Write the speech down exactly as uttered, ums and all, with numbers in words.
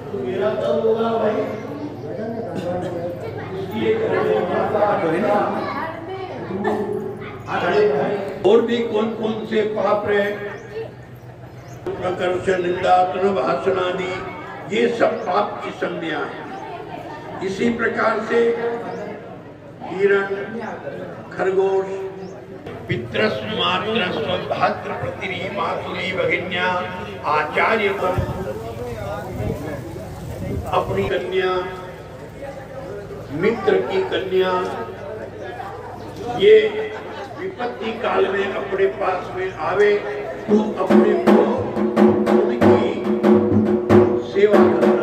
मेरा तब होगा भाई, इसलिए और भी कौन कौन से पाप रहे, प्रकर्ष, निंदा, भाषणादि, ये सब पाप की संज्ञा है। इसी प्रकार से हिरण, खरगोश, पितृस्व मातृस्व भद्र प्रतिरी मातुरी भगिन्या आचार्य को अपनी कन्या, मित्र की कन्या, ये विपत्ति काल में अपने पास में आवे तो अपने को उनकी सेवा कर